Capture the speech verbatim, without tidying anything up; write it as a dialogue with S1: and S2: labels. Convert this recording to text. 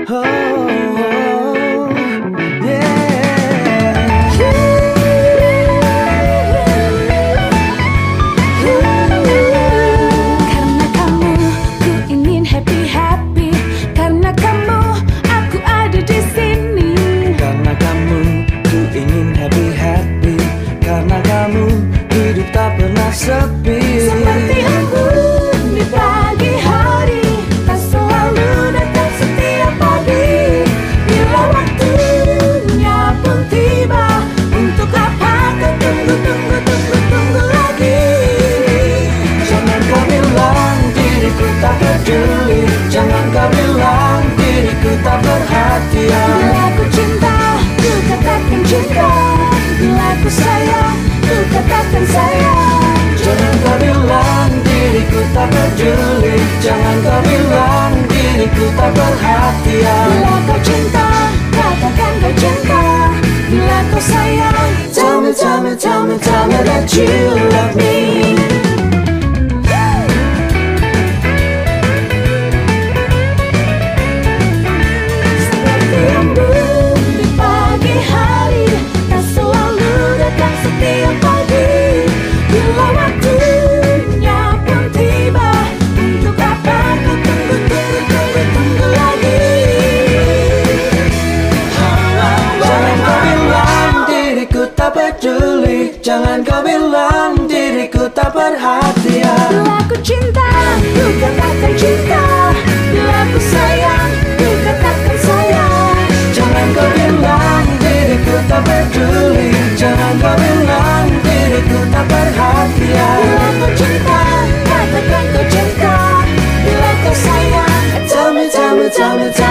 S1: Oh, oh, yeah.
S2: Karena kamu, ku ingin happy-happy. Karena kamu, aku ada di sini.
S1: Karena kamu, ku ingin happy-happy. Karena kamu, hidup tak pernah sepi.
S2: Seperti embun di pagi hari, tak selalu datang setiap pagi. Bila waktunya pun tiba, untuk apa kau tunggu, tunggu, tunggu, tunggu lagi?
S1: Jangan kau bilang diriku tak peduli. Jangan kau bilang diriku tak perhatian.
S2: Bila aku cinta, ku katakan cinta. Bila aku sayang, ku katakan sayang.
S1: Jangan kau bilang diriku tak peduli. Jangan kau bilang diriku tak perhatian.
S2: Bila kau cinta, katakan kau cinta. Bila kau sayang,
S1: Tell me, tell me, tell me, tell me that you love me.
S2: seperti embun di pagi hari, tak selalu datang setiap pagi. Bila waktunya pun tiba, untuk apa ku tunggu, tunggu, tunggu, tunggu lagi?
S1: Jangan kau bilang diriku tak peduli. Jangan kau bilang diriku tak perhatian.
S2: Bila aku cinta, ku katakan cinta. Bila aku sayang, ku katakan sayang.
S1: Jangan kau bilang diriku tak peduli. Jangan kau bilang diriku tak perhatian.
S2: Bila kau cinta, katakan kau cinta. Bila kau sayang,
S1: Tell me, tell me, tell me, tell